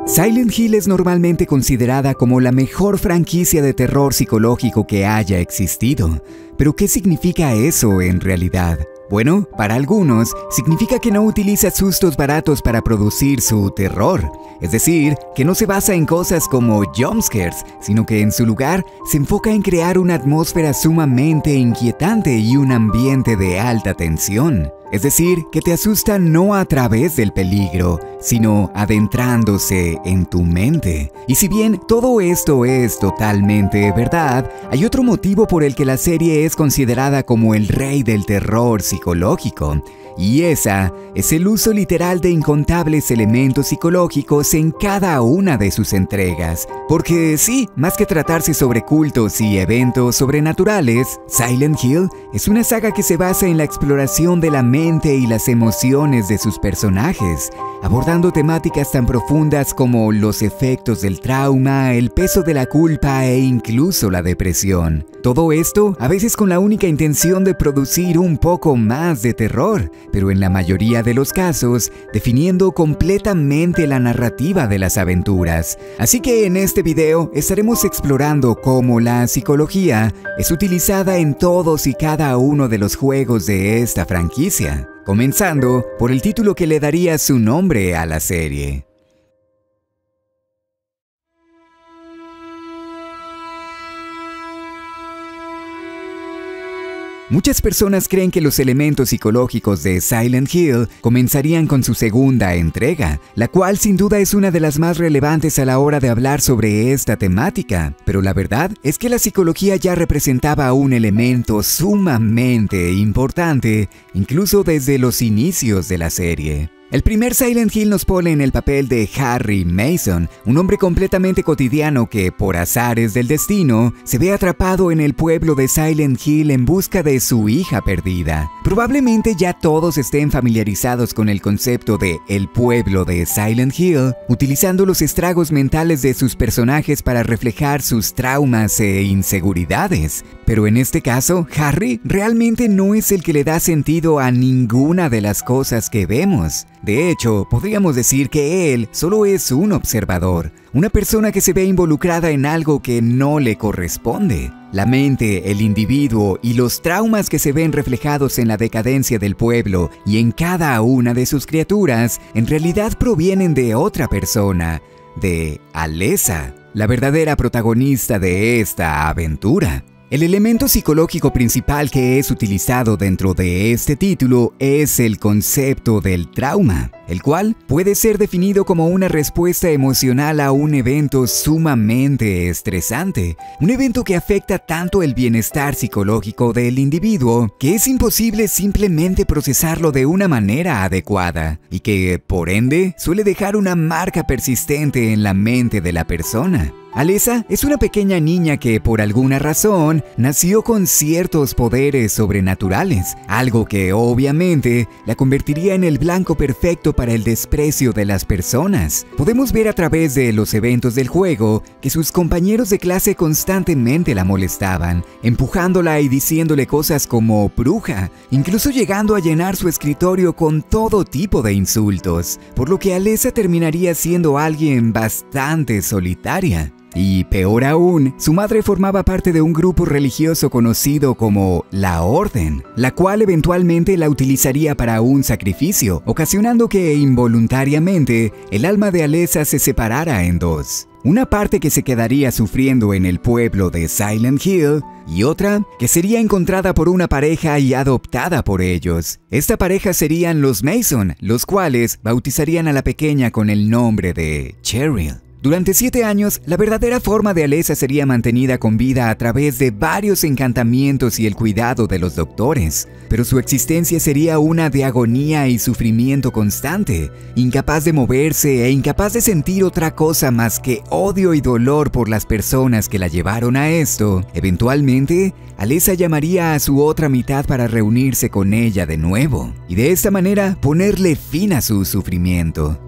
Silent Hill es normalmente considerada como la mejor franquicia de terror psicológico que haya existido. Pero ¿qué significa eso en realidad? Bueno, para algunos, significa que no utiliza sustos baratos para producir su terror. Es decir, que no se basa en cosas como jumpscares, sino que en su lugar se enfoca en crear una atmósfera sumamente inquietante y un ambiente de alta tensión. Es decir, que te asusta no a través del peligro, sino adentrándose en tu mente. Y si bien todo esto es totalmente verdad, hay otro motivo por el que la serie es considerada como el rey del terror psicológico. Y esa es el uso literal de incontables elementos psicológicos en cada una de sus entregas. Porque sí, más que tratarse sobre cultos y eventos sobrenaturales, Silent Hill es una saga que se basa en la exploración de la mente y las emociones de sus personajes, abordando temáticas tan profundas como los efectos del trauma, el peso de la culpa e incluso la depresión. Todo esto a veces con la única intención de producir un poco más de terror, pero en la mayoría de los casos definiendo completamente la narrativa de las aventuras. Así que en este video estaremos explorando cómo la psicología es utilizada en todos y cada uno de los juegos de esta franquicia, comenzando por el título que le daría su nombre a la serie. Muchas personas creen que los elementos psicológicos de Silent Hill comenzarían con su segunda entrega, la cual sin duda es una de las más relevantes a la hora de hablar sobre esta temática. Pero la verdad es que la psicología ya representaba un elemento sumamente importante, incluso desde los inicios de la serie. El primer Silent Hill nos pone en el papel de Harry Mason, un hombre completamente cotidiano que, por azares del destino, se ve atrapado en el pueblo de Silent Hill en busca de su hija perdida. Probablemente ya todos estén familiarizados con el concepto de el pueblo de Silent Hill, utilizando los estragos mentales de sus personajes para reflejar sus traumas e inseguridades. Pero en este caso, Harry realmente no es el que le da sentido a ninguna de las cosas que vemos. De hecho, podríamos decir que él solo es un observador, una persona que se ve involucrada en algo que no le corresponde. La mente, el individuo y los traumas que se ven reflejados en la decadencia del pueblo y en cada una de sus criaturas, en realidad provienen de otra persona, de Alessa, la verdadera protagonista de esta aventura. El elemento psicológico principal que es utilizado dentro de este título es el concepto del trauma, el cual puede ser definido como una respuesta emocional a un evento sumamente estresante, un evento que afecta tanto el bienestar psicológico del individuo que es imposible simplemente procesarlo de una manera adecuada y que, por ende, suele dejar una marca persistente en la mente de la persona. Alessa es una pequeña niña que, por alguna razón, nació con ciertos poderes sobrenaturales, algo que obviamente la convertiría en el blanco perfecto para el desprecio de las personas. Podemos ver a través de los eventos del juego que sus compañeros de clase constantemente la molestaban, empujándola y diciéndole cosas como bruja, incluso llegando a llenar su escritorio con todo tipo de insultos, por lo que Alessa terminaría siendo alguien bastante solitaria. Y peor aún, su madre formaba parte de un grupo religioso conocido como la Orden, la cual eventualmente la utilizaría para un sacrificio, ocasionando que involuntariamente el alma de Alessa se separara en dos. Una parte que se quedaría sufriendo en el pueblo de Silent Hill y otra que sería encontrada por una pareja y adoptada por ellos. Esta pareja serían los Mason, los cuales bautizarían a la pequeña con el nombre de Cheryl. Durante 7 años, la verdadera forma de Alessa sería mantenida con vida a través de varios encantamientos y el cuidado de los doctores, pero su existencia sería una de agonía y sufrimiento constante, incapaz de moverse e incapaz de sentir otra cosa más que odio y dolor por las personas que la llevaron a esto. Eventualmente, Alessa llamaría a su otra mitad para reunirse con ella de nuevo, y de esta manera ponerle fin a su sufrimiento.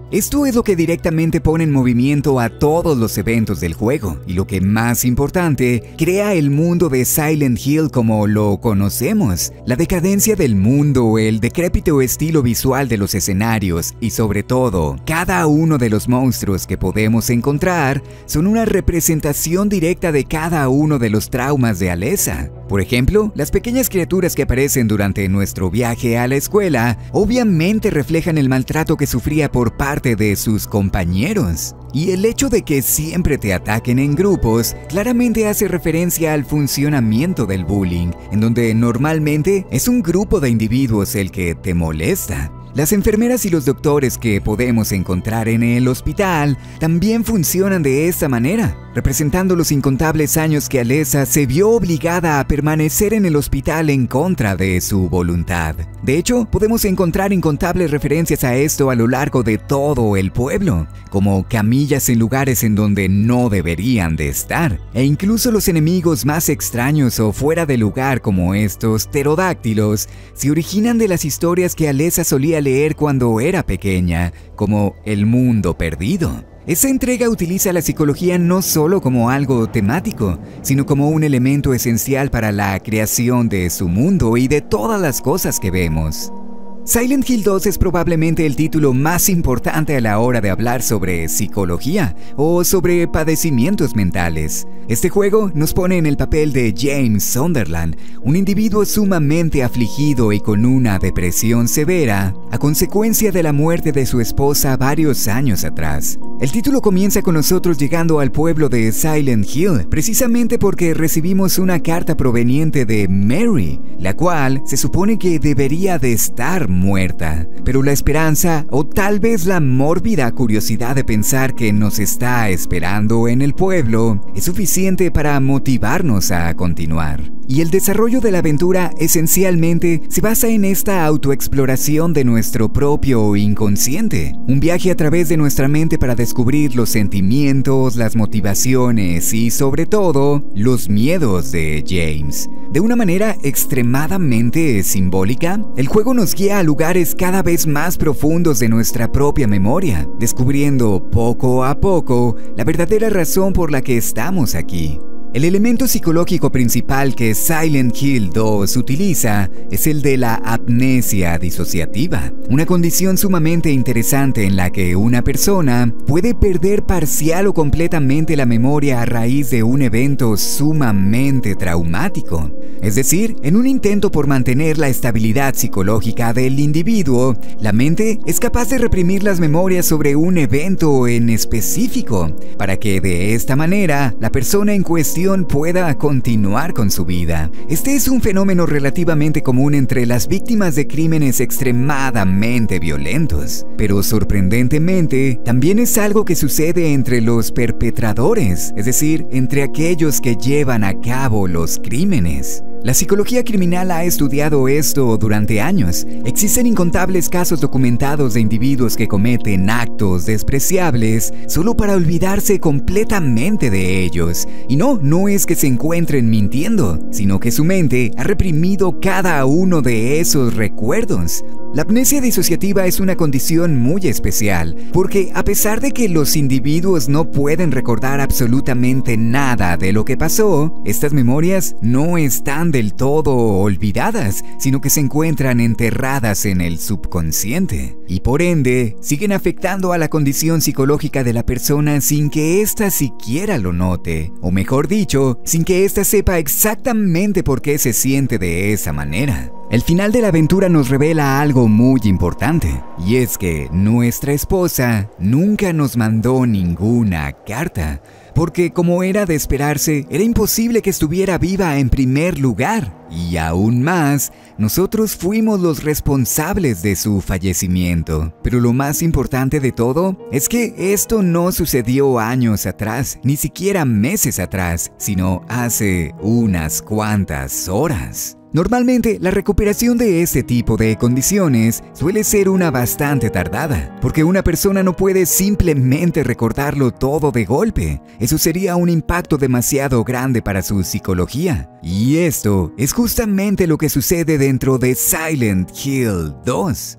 Esto es lo que directamente pone en movimiento a todos los eventos del juego y lo que más importante, crea el mundo de Silent Hill como lo conocemos. La decadencia del mundo, el decrépito estilo visual de los escenarios y sobre todo, cada uno de los monstruos que podemos encontrar son una representación directa de cada uno de los traumas de Alessa. Por ejemplo, las pequeñas criaturas que aparecen durante nuestro viaje a la escuela obviamente reflejan el maltrato que sufría por parte de sus compañeros. Y el hecho de que siempre te ataquen en grupos claramente hace referencia al funcionamiento del bullying, en donde normalmente es un grupo de individuos el que te molesta. Las enfermeras y los doctores que podemos encontrar en el hospital también funcionan de esta manera, representando los incontables años que Alessa se vio obligada a permanecer en el hospital en contra de su voluntad. De hecho, podemos encontrar incontables referencias a esto a lo largo de todo el pueblo, como camillas en lugares en donde no deberían de estar, e incluso los enemigos más extraños o fuera de lugar como estos pterodáctilos se originan de las historias que Alessa solía leer cuando era pequeña, como El Mundo Perdido. Esa entrega utiliza la psicología no solo como algo temático, sino como un elemento esencial para la creación de su mundo y de todas las cosas que vemos. Silent Hill 2 es probablemente el título más importante a la hora de hablar sobre psicología o sobre padecimientos mentales. Este juego nos pone en el papel de James Sunderland, un individuo sumamente afligido y con una depresión severa a consecuencia de la muerte de su esposa varios años atrás. El título comienza con nosotros llegando al pueblo de Silent Hill, precisamente porque recibimos una carta proveniente de Mary, la cual se supone que debería de estar muerta, pero la esperanza o tal vez la mórbida curiosidad de pensar que nos está esperando en el pueblo es suficiente para motivarnos a continuar. Y el desarrollo de la aventura esencialmente se basa en esta autoexploración de nuestro propio inconsciente, un viaje a través de nuestra mente para descubrir los sentimientos, las motivaciones y sobre todo los miedos de James. De una manera extremadamente simbólica, el juego nos guía a lugares cada vez más profundos de nuestra propia memoria, descubriendo poco a poco la verdadera razón por la que estamos aquí. El elemento psicológico principal que Silent Hill 2 utiliza es el de la amnesia disociativa, una condición sumamente interesante en la que una persona puede perder parcial o completamente la memoria a raíz de un evento sumamente traumático. Es decir, en un intento por mantener la estabilidad psicológica del individuo, la mente es capaz de reprimir las memorias sobre un evento en específico, para que de esta manera la persona en cuestión pueda continuar con su vida. Este es un fenómeno relativamente común entre las víctimas de crímenes extremadamente violentos, pero sorprendentemente también es algo que sucede entre los perpetradores, es decir, entre aquellos que llevan a cabo los crímenes. La psicología criminal ha estudiado esto durante años. Existen incontables casos documentados de individuos que cometen actos despreciables solo para olvidarse completamente de ellos. Y no es que se encuentren mintiendo, sino que su mente ha reprimido cada uno de esos recuerdos. La amnesia disociativa es una condición muy especial, porque a pesar de que los individuos no pueden recordar absolutamente nada de lo que pasó, estas memorias no están del todo olvidadas, sino que se encuentran enterradas en el subconsciente, y por ende, siguen afectando a la condición psicológica de la persona sin que ésta siquiera lo note, o mejor dicho, sin que ésta sepa exactamente por qué se siente de esa manera. El final de la aventura nos revela algo muy importante, y es que nuestra esposa nunca nos mandó ninguna carta, porque como era de esperarse, era imposible que estuviera viva en primer lugar, y aún más, nosotros fuimos los responsables de su fallecimiento. Pero lo más importante de todo es que esto no sucedió años atrás, ni siquiera meses atrás, sino hace unas cuantas horas. Normalmente, la recuperación de este tipo de condiciones suele ser una bastante tardada, porque una persona no puede simplemente recordarlo todo de golpe. Eso sería un impacto demasiado grande para su psicología. Y esto es justamente lo que sucede dentro de Silent Hill 2.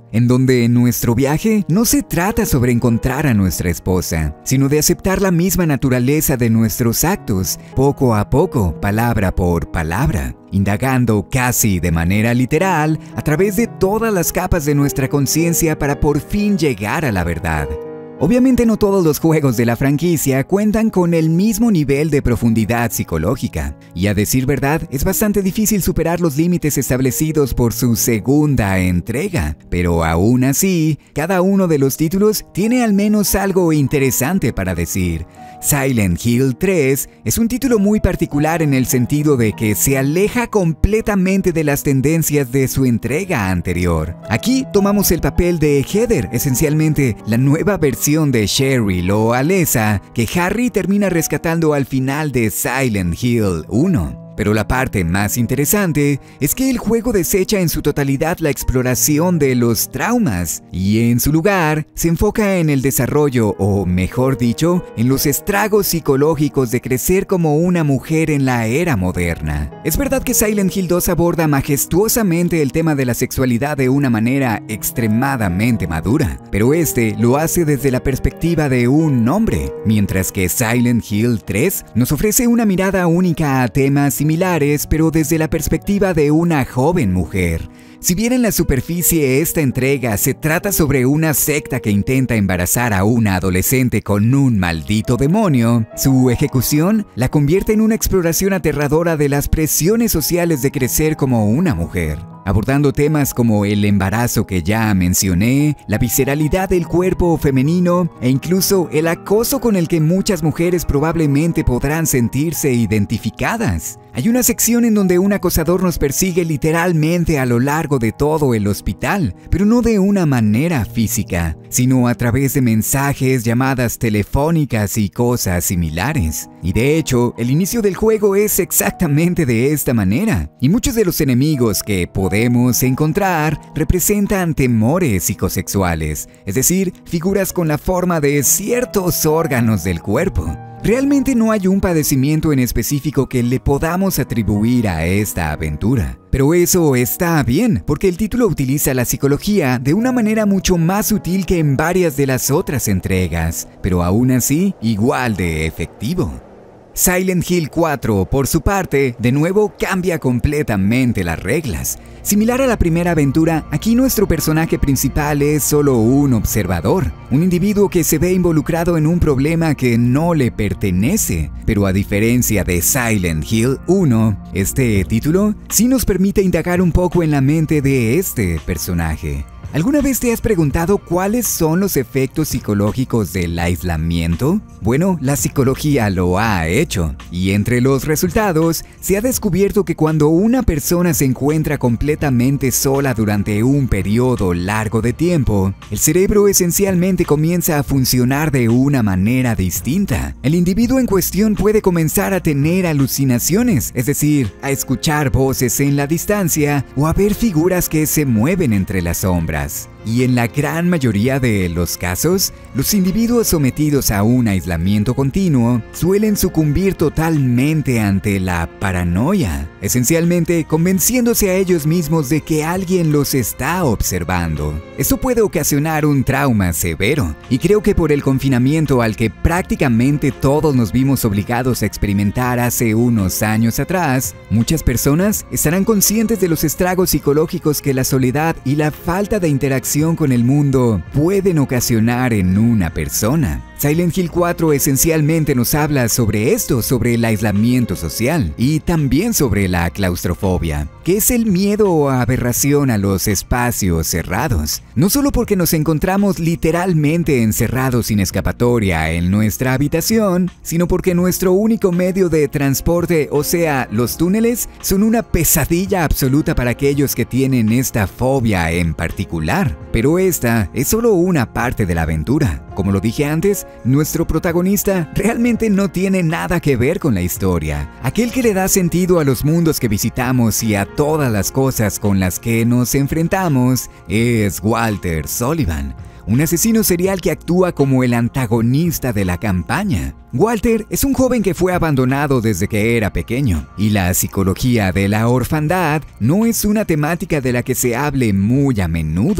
en donde nuestro viaje no se trata sobre encontrar a nuestra esposa, sino de aceptar la misma naturaleza de nuestros actos, poco a poco, palabra por palabra, indagando casi de manera literal a través de todas las capas de nuestra conciencia para por fin llegar a la verdad. Obviamente no todos los juegos de la franquicia cuentan con el mismo nivel de profundidad psicológica, y a decir verdad, es bastante difícil superar los límites establecidos por su segunda entrega, pero aún así, cada uno de los títulos tiene al menos algo interesante para decir. Silent Hill 3 es un título muy particular en el sentido de que se aleja completamente de las tendencias de su entrega anterior. Aquí tomamos el papel de Heather, esencialmente la nueva versión de Cheryl o Alessa que Harry termina rescatando al final de Silent Hill 1. Pero la parte más interesante es que el juego desecha en su totalidad la exploración de los traumas y en su lugar se enfoca en el desarrollo, o mejor dicho, en los estragos psicológicos de crecer como una mujer en la era moderna. Es verdad que Silent Hill 2 aborda majestuosamente el tema de la sexualidad de una manera extremadamente madura, pero este lo hace desde la perspectiva de un hombre, mientras que Silent Hill 3 nos ofrece una mirada única a temas similares, pero desde la perspectiva de una joven mujer. Si bien en la superficie esta entrega se trata sobre una secta que intenta embarazar a una adolescente con un maldito demonio, su ejecución la convierte en una exploración aterradora de las presiones sociales de crecer como una mujer, abordando temas como el embarazo que ya mencioné, la visceralidad del cuerpo femenino e incluso el acoso con el que muchas mujeres probablemente podrán sentirse identificadas. Hay una sección en donde un acosador nos persigue literalmente a lo largo de todo el hospital, pero no de una manera física, sino a través de mensajes, llamadas telefónicas y cosas similares. Y de hecho, el inicio del juego es exactamente de esta manera, y muchos de los enemigos que podemos encontrar representan temores psicosexuales, es decir, figuras con la forma de ciertos órganos del cuerpo. Realmente no hay un padecimiento en específico que le podamos atribuir a esta aventura. Pero eso está bien, porque el título utiliza la psicología de una manera mucho más sutil que en varias de las otras entregas, pero aún así igual de efectivo. Silent Hill 4, por su parte, de nuevo cambia completamente las reglas. Similar a la primera aventura, aquí nuestro personaje principal es solo un observador, un individuo que se ve involucrado en un problema que no le pertenece. Pero a diferencia de Silent Hill 1, este título sí nos permite indagar un poco en la mente de este personaje. ¿Alguna vez te has preguntado cuáles son los efectos psicológicos del aislamiento? Bueno, la psicología lo ha hecho, y entre los resultados se ha descubierto que cuando una persona se encuentra completamente sola durante un periodo largo de tiempo, el cerebro esencialmente comienza a funcionar de una manera distinta. El individuo en cuestión puede comenzar a tener alucinaciones, es decir, a escuchar voces en la distancia o a ver figuras que se mueven entre las sombras. Y en la gran mayoría de los casos, los individuos sometidos a un aislamiento continuo suelen sucumbir totalmente ante la paranoia, esencialmente convenciéndose a ellos mismos de que alguien los está observando. Esto puede ocasionar un trauma severo, y creo que por el confinamiento al que prácticamente todos nos vimos obligados a experimentar hace unos años atrás, muchas personas estarán conscientes de los estragos psicológicos que la soledad y la falta de interacción con el mundo pueden ocasionar en una persona. Silent Hill 4 esencialmente nos habla sobre esto, sobre el aislamiento social y también sobre la claustrofobia, que es el miedo o aberración a los espacios cerrados. No solo porque nos encontramos literalmente encerrados sin escapatoria en nuestra habitación, sino porque nuestro único medio de transporte, o sea, los túneles, son una pesadilla absoluta para aquellos que tienen esta fobia en particular. Pero esta es solo una parte de la aventura. Como lo dije antes, nuestro protagonista realmente no tiene nada que ver con la historia. Aquel que le da sentido a los mundos que visitamos y a todas las cosas con las que nos enfrentamos es Walter Sullivan, un asesino serial que actúa como el antagonista de la campaña. Walter es un joven que fue abandonado desde que era pequeño, y la psicología de la orfandad no es una temática de la que se hable muy a menudo.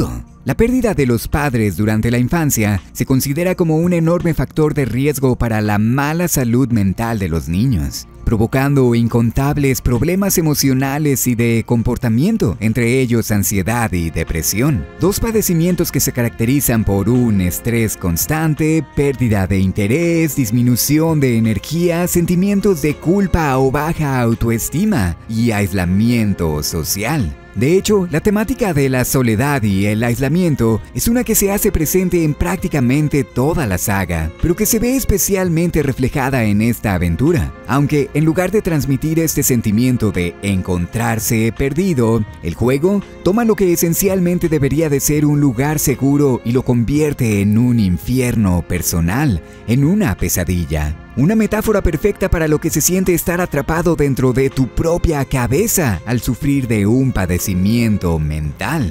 La pérdida de los padres durante la infancia se considera como un enorme factor de riesgo para la mala salud mental de los niños, provocando incontables problemas emocionales y de comportamiento, entre ellos ansiedad y depresión. Dos padecimientos que se caracterizan por un estrés constante, pérdida de interés, disminución de energía, sentimientos de culpa o baja autoestima y aislamiento social. De hecho, la temática de la soledad y el aislamiento es una que se hace presente en prácticamente toda la saga, pero que se ve especialmente reflejada en esta aventura. Aunque en lugar de transmitir este sentimiento de encontrarse perdido, el juego toma lo que esencialmente debería de ser un lugar seguro y lo convierte en un infierno personal, en una pesadilla. Una metáfora perfecta para lo que se siente estar atrapado dentro de tu propia cabeza al sufrir de un padecimiento mental.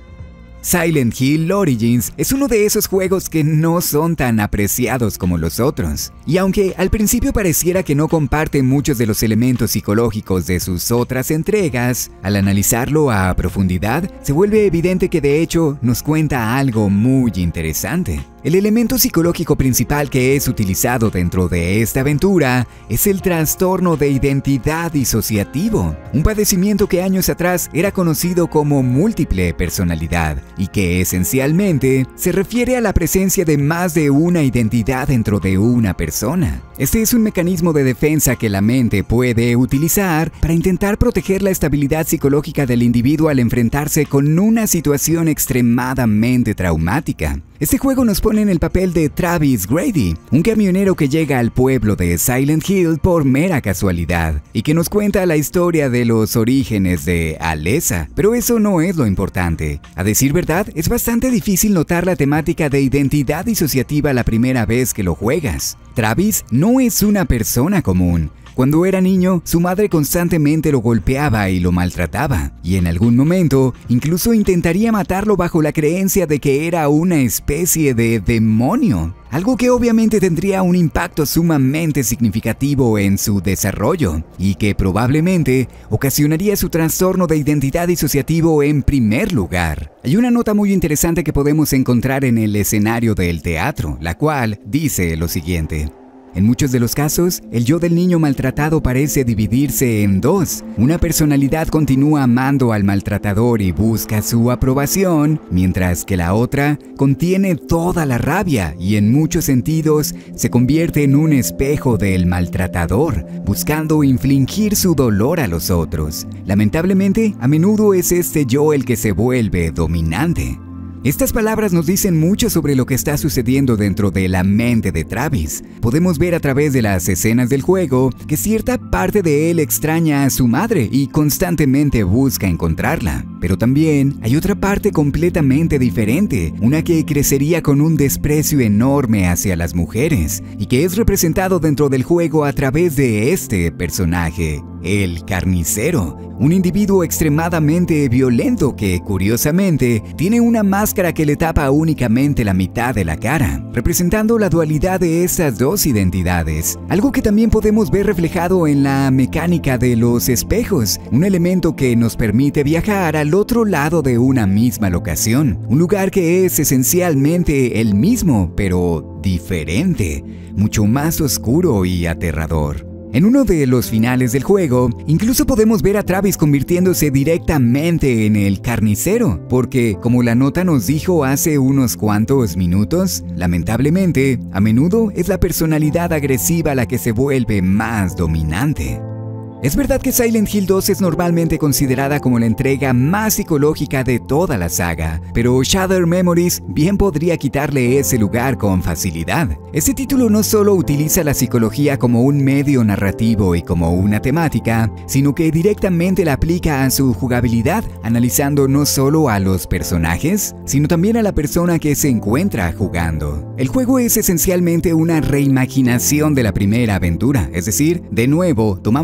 Silent Hill Origins es uno de esos juegos que no son tan apreciados como los otros, y aunque al principio pareciera que no comparte muchos de los elementos psicológicos de sus otras entregas, al analizarlo a profundidad se vuelve evidente que de hecho nos cuenta algo muy interesante. El elemento psicológico principal que es utilizado dentro de esta aventura es el trastorno de identidad disociativo, un padecimiento que años atrás era conocido como múltiple personalidad y que esencialmente se refiere a la presencia de más de una identidad dentro de una persona. Este es un mecanismo de defensa que la mente puede utilizar para intentar proteger la estabilidad psicológica del individuo al enfrentarse con una situación extremadamente traumática. Este juego nos pone en el papel de Travis Grady, un camionero que llega al pueblo de Silent Hill por mera casualidad y que nos cuenta la historia de los orígenes de Alessa, pero eso no es lo importante. A decir verdad, es bastante difícil notar la temática de identidad disociativa la primera vez que lo juegas. Travis no es una persona común. Cuando era niño, su madre constantemente lo golpeaba y lo maltrataba, y en algún momento incluso intentaría matarlo bajo la creencia de que era una especie de demonio, algo que obviamente tendría un impacto sumamente significativo en su desarrollo, y que probablemente ocasionaría su trastorno de identidad disociativo en primer lugar. Hay una nota muy interesante que podemos encontrar en el escenario del teatro, la cual dice lo siguiente: en muchos de los casos, el yo del niño maltratado parece dividirse en dos. Una personalidad continúa amando al maltratador y busca su aprobación, mientras que la otra contiene toda la rabia y en muchos sentidos se convierte en un espejo del maltratador, buscando infligir su dolor a los otros. Lamentablemente, a menudo es este yo el que se vuelve dominante. Estas palabras nos dicen mucho sobre lo que está sucediendo dentro de la mente de Travis. Podemos ver a través de las escenas del juego que cierta parte de él extraña a su madre y constantemente busca encontrarla. Pero también hay otra parte completamente diferente, una que crecería con un desprecio enorme hacia las mujeres y que es representado dentro del juego a través de este personaje, el carnicero, un individuo extremadamente violento que, curiosamente, tiene una máscara que le tapa únicamente la mitad de la cara, representando la dualidad de estas dos identidades, algo que también podemos ver reflejado en la mecánica de los espejos, un elemento que nos permite viajar al otro lado de una misma locación, un lugar que es esencialmente el mismo, pero diferente, mucho más oscuro y aterrador. En uno de los finales del juego, incluso podemos ver a Travis convirtiéndose directamente en el carnicero, porque, como la nota nos dijo hace unos cuantos minutos, lamentablemente, a menudo es la personalidad agresiva la que se vuelve más dominante. Es verdad que Silent Hill 2 es normalmente considerada como la entrega más psicológica de toda la saga, pero Shattered Memories bien podría quitarle ese lugar con facilidad. Este título no solo utiliza la psicología como un medio narrativo y como una temática, sino que directamente la aplica a su jugabilidad, analizando no solo a los personajes, sino también a la persona que se encuentra jugando. El juego es esencialmente una reimaginación de la primera aventura, es decir, de nuevo tomamos el papel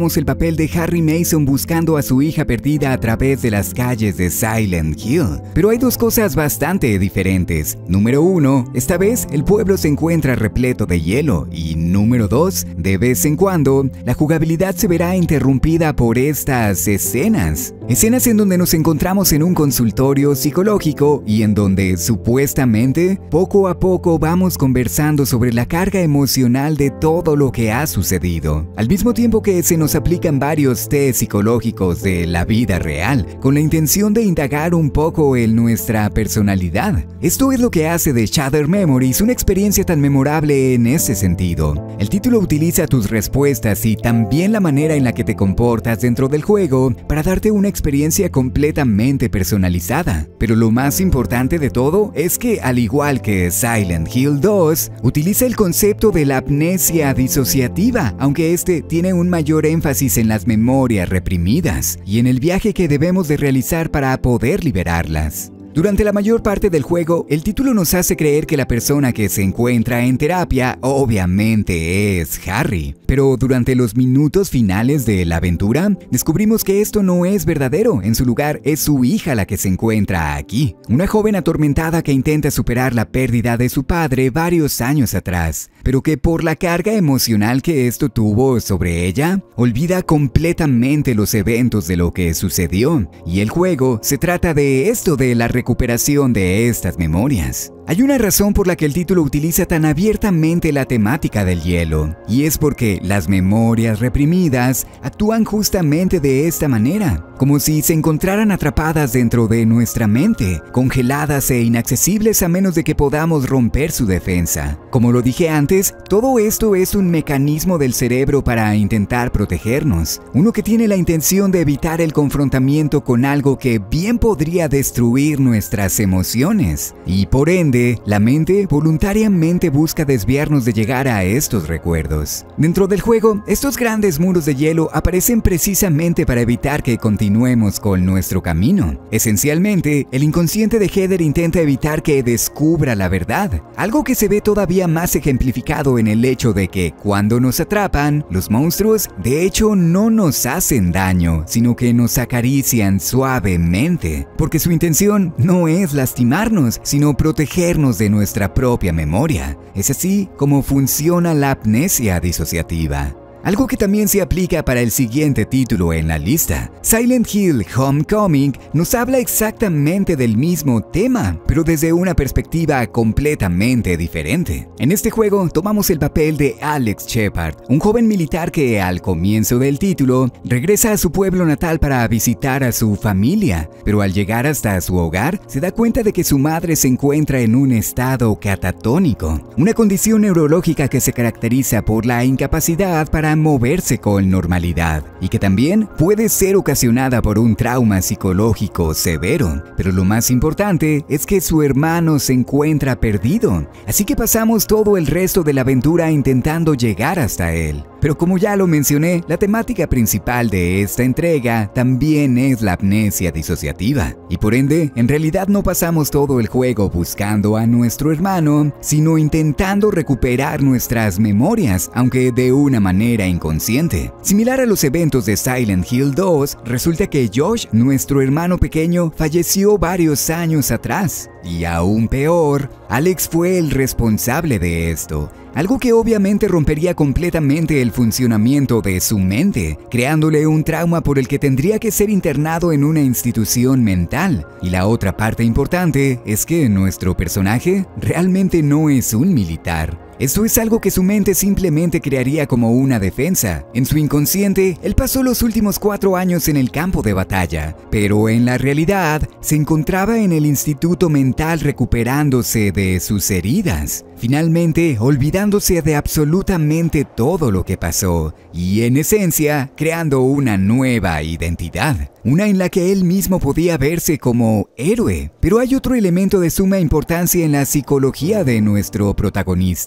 papel de Harry Mason buscando a su hija perdida a través de las calles de Silent Hill. Pero hay dos cosas bastante diferentes. Número 1, esta vez el pueblo se encuentra repleto de hielo. Y número 2, de vez en cuando, la jugabilidad se verá interrumpida por estas escenas. Escenas en donde nos encontramos en un consultorio psicológico y en donde supuestamente poco a poco vamos conversando sobre la carga emocional de todo lo que ha sucedido, al mismo tiempo que se nos aplican varios test psicológicos de la vida real, con la intención de indagar un poco en nuestra personalidad. Esto es lo que hace de Shattered Memories una experiencia tan memorable en ese sentido. El título utiliza tus respuestas y también la manera en la que te comportas dentro del juego para darte una experiencia completamente personalizada. Pero lo más importante de todo es que, al igual que Silent Hill 2, utiliza el concepto de la amnesia disociativa, aunque este tiene un mayor énfasis en las memorias reprimidas y en el viaje que debemos de realizar para poder liberarlas. Durante la mayor parte del juego, el título nos hace creer que la persona que se encuentra en terapia obviamente es Harry. Pero durante los minutos finales de la aventura, descubrimos que esto no es verdadero. En su lugar, es su hija la que se encuentra aquí. Una joven atormentada que intenta superar la pérdida de su padre varios años atrás, pero que por la carga emocional que esto tuvo sobre ella, olvida completamente los eventos de lo que sucedió. Y el juego se trata de esto, de la recuperación de estas memorias. Hay una razón por la que el título utiliza tan abiertamente la temática del hielo, y es porque las memorias reprimidas actúan justamente de esta manera, como si se encontraran atrapadas dentro de nuestra mente, congeladas e inaccesibles a menos de que podamos romper su defensa. Como lo dije antes, todo esto es un mecanismo del cerebro para intentar protegernos, uno que tiene la intención de evitar el confrontamiento con algo que bien podría destruir nuestras emociones, y por ende, la mente voluntariamente busca desviarnos de llegar a estos recuerdos. Dentro del juego, estos grandes muros de hielo aparecen precisamente para evitar que continuemos con nuestro camino. Esencialmente, el inconsciente de Heather intenta evitar que descubra la verdad, algo que se ve todavía más ejemplificado en el hecho de que cuando nos atrapan, los monstruos de hecho no nos hacen daño, sino que nos acarician suavemente, porque su intención no es lastimarnos, sino protegernos de nuestra propia memoria. Es así como funciona la amnesia disociativa. Algo que también se aplica para el siguiente título en la lista. Silent Hill Homecoming nos habla exactamente del mismo tema, pero desde una perspectiva completamente diferente. En este juego tomamos el papel de Alex Shepard, un joven militar que al comienzo del título regresa a su pueblo natal para visitar a su familia, pero al llegar hasta su hogar se da cuenta de que su madre se encuentra en un estado catatónico, una condición neurológica que se caracteriza por la incapacidad para moverse con normalidad y que también puede ser ocasionada por un trauma psicológico severo. Pero lo más importante es que su hermano se encuentra perdido, así que pasamos todo el resto de la aventura intentando llegar hasta él. Pero como ya lo mencioné, la temática principal de esta entrega también es la amnesia disociativa, y por ende, en realidad no pasamos todo el juego buscando a nuestro hermano, sino intentando recuperar nuestras memorias, aunque de una manera inconsciente. Similar a los eventos de Silent Hill 2, resulta que Josh, nuestro hermano pequeño, falleció varios años atrás. Y aún peor, Alex fue el responsable de esto, algo que obviamente rompería completamente el funcionamiento de su mente, creándole un trauma por el que tendría que ser internado en una institución mental. Y la otra parte importante es que nuestro personaje realmente no es un militar. Esto es algo que su mente simplemente crearía como una defensa. En su inconsciente, él pasó los últimos 4 años en el campo de batalla, pero en la realidad se encontraba en el instituto mental recuperándose de sus heridas, finalmente olvidándose de absolutamente todo lo que pasó y en esencia creando una nueva identidad, una en la que él mismo podía verse como héroe. Pero hay otro elemento de suma importancia en la psicología de nuestro protagonista,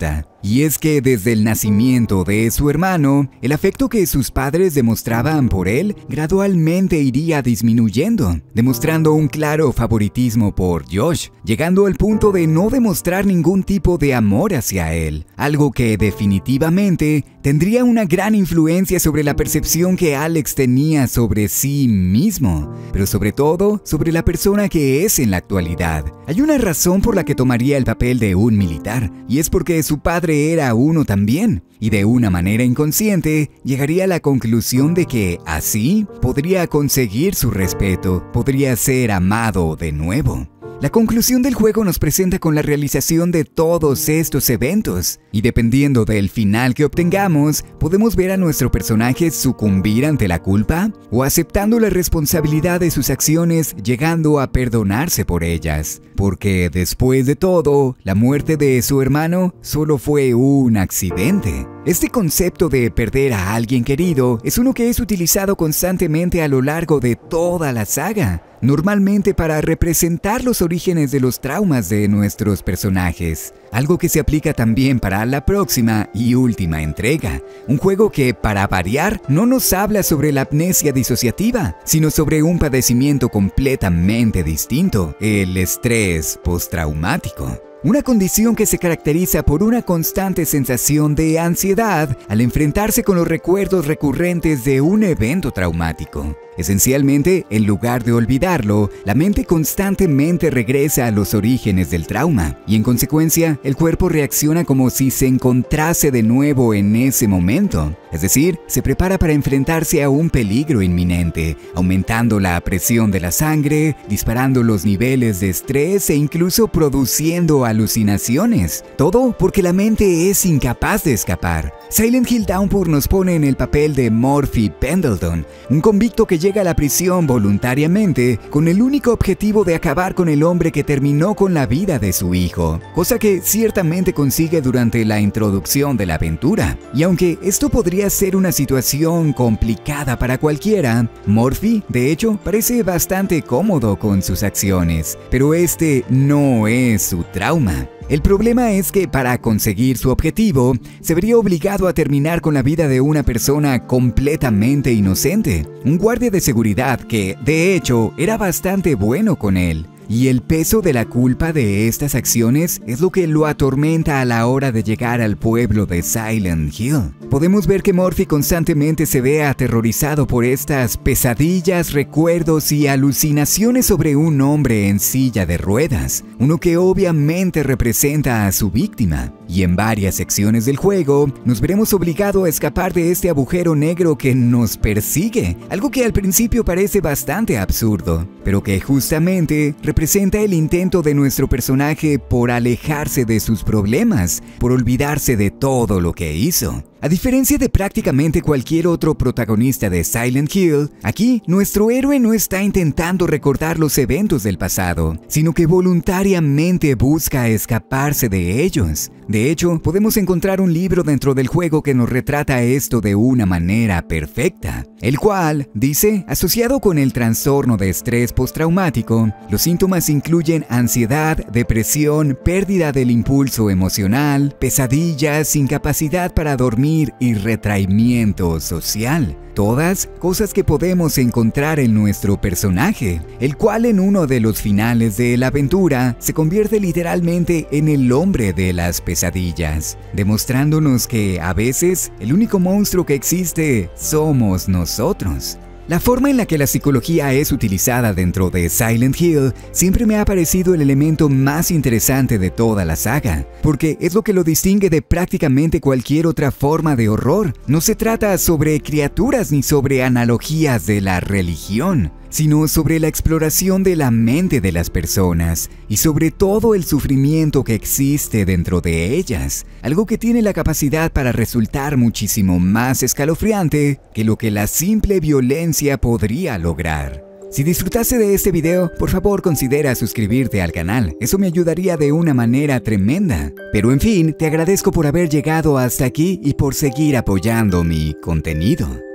Y es que desde el nacimiento de su hermano, el afecto que sus padres demostraban por él gradualmente iría disminuyendo, demostrando un claro favoritismo por Josh, llegando al punto de no demostrar ningún tipo de amor hacia él, algo que definitivamente tendría una gran influencia sobre la percepción que Alex tenía sobre sí mismo, pero sobre todo sobre la persona que es en la actualidad. Hay una razón por la que tomaría el papel de un militar, y es porque su padre era uno también, y de una manera inconsciente llegaría a la conclusión de que así podría conseguir su respeto, podría ser amado de nuevo. La conclusión del juego nos presenta con la realización de todos estos eventos, y dependiendo del final que obtengamos, podemos ver a nuestro personaje sucumbir ante la culpa o aceptando la responsabilidad de sus acciones, llegando a perdonarse por ellas. Porque después de todo, la muerte de su hermano solo fue un accidente. Este concepto de perder a alguien querido es uno que es utilizado constantemente a lo largo de toda la saga, normalmente para representar los orígenes de los traumas de nuestros personajes, algo que se aplica también para la próxima y última entrega, un juego que, para variar, no nos habla sobre la amnesia disociativa, sino sobre un padecimiento completamente distinto, el estrés postraumático. Una condición que se caracteriza por una constante sensación de ansiedad al enfrentarse con los recuerdos recurrentes de un evento traumático. Esencialmente, en lugar de olvidarlo, la mente constantemente regresa a los orígenes del trauma y en consecuencia el cuerpo reacciona como si se encontrase de nuevo en ese momento. Es decir, se prepara para enfrentarse a un peligro inminente, aumentando la presión de la sangre, disparando los niveles de estrés e incluso produciendo alucinaciones. Todo porque la mente es incapaz de escapar. Silent Hill Downpour nos pone en el papel de Murphy Pendleton, un convicto que llega a la prisión voluntariamente con el único objetivo de acabar con el hombre que terminó con la vida de su hijo, cosa que ciertamente consigue durante la introducción de la aventura. Y aunque esto podría ser una situación complicada para cualquiera, Murphy, de hecho, parece bastante cómodo con sus acciones, pero este no es su trauma. El problema es que para conseguir su objetivo, se vería obligado a terminar con la vida de una persona completamente inocente, un guardia de seguridad que, de hecho, era bastante bueno con él. Y el peso de la culpa de estas acciones es lo que lo atormenta a la hora de llegar al pueblo de Silent Hill. Podemos ver que Murphy constantemente se ve aterrorizado por estas pesadillas, recuerdos y alucinaciones sobre un hombre en silla de ruedas, uno que obviamente representa a su víctima. Y en varias secciones del juego nos veremos obligados a escapar de este agujero negro que nos persigue, algo que al principio parece bastante absurdo, pero que justamente representa el intento de nuestro personaje por alejarse de sus problemas, por olvidarse de todo lo que hizo. A diferencia de prácticamente cualquier otro protagonista de Silent Hill, aquí nuestro héroe no está intentando recordar los eventos del pasado, sino que voluntariamente busca escaparse de ellos. De hecho, podemos encontrar un libro dentro del juego que nos retrata esto de una manera perfecta, el cual dice, asociado con el trastorno de estrés postraumático, los síntomas incluyen ansiedad, depresión, pérdida del impulso emocional, pesadillas, incapacidad para dormir y retraimiento social. Todas cosas que podemos encontrar en nuestro personaje, el cual en uno de los finales de la aventura se convierte literalmente en el hombre de las pesadillas, demostrándonos que a veces el único monstruo que existe somos nosotros. La forma en la que la psicología es utilizada dentro de Silent Hill siempre me ha parecido el elemento más interesante de toda la saga, porque es lo que lo distingue de prácticamente cualquier otra forma de horror. No se trata sobre criaturas ni sobre analogías de la religión, sino sobre la exploración de la mente de las personas y sobre todo el sufrimiento que existe dentro de ellas, algo que tiene la capacidad para resultar muchísimo más escalofriante que lo que la simple violencia podría lograr. Si disfrutaste de este video, por favor considera suscribirte al canal, eso me ayudaría de una manera tremenda. Pero en fin, te agradezco por haber llegado hasta aquí y por seguir apoyando mi contenido.